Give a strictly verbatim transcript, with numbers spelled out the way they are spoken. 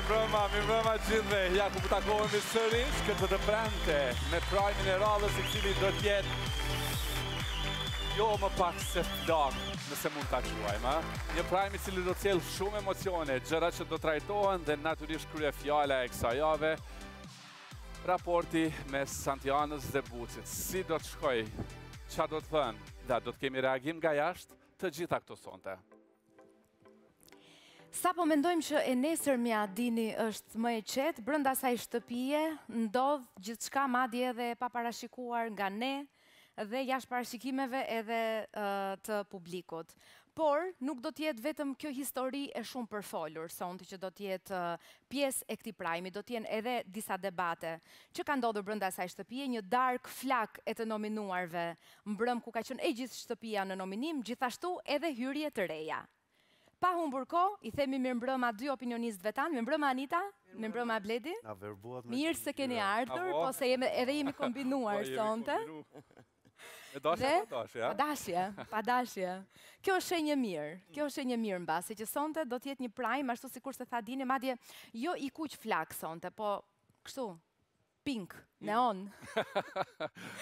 Mirëmbrëma, mirëmbrëma gjithëve. Ja ku takohemi sërish këtë të premte me Prime-in e radhës, i cili do t'jetë jo më pak se flak, nëse mund ta quajmë, a? Një Prime i cili do t'jellë shumë emocione, gjëra që do trajtohen dhe natyrisht krye fjala e kësaj jave, raporti mes Santianës dhe Bucit. Si do të shkoj? Çfarë do të thënë? Dhe do të kemi reagim nga jashtë të gjitha këto sonte. Sa po mendojmë që e nesërmja dini është më e qetë, brenda asaj shtëpie ndodh gjithçka, madje edhe pa parashikuar nga ne dhe jashtë parashikimeve edhe uh, të publikut. Por nuk do të jetë vetëm kjo histori e shumë përfolur sonte që do të jetë uh, pjesë e këtij Prime-i, do të jenë edhe disa debate që kanë ndodhur brenda asaj shtëpie, një darkë flak e të nominuarve mbrëm ku ka qenë e gjithë shtëpia në nominim, gjithashtu edhe hyrje të reja. Pa humbur kohë, i themi mirëmbrëma dy opinionistëve tanë, mirëmbrëma Anita, mirëmbrëma Bledi. Mirë se keni ardhur, po se jemi, edhe jemi kombinuar sonte. E dashje pa dashje, a? Pa dashje, pa dashje. Kjo është shenjë mirë, kjo është shenjë mirë mbase që sonte do të jetë një Prime, ashtu sikur se tha Dini, madje jo i kuq flak sonte, po kështu, pink, neon.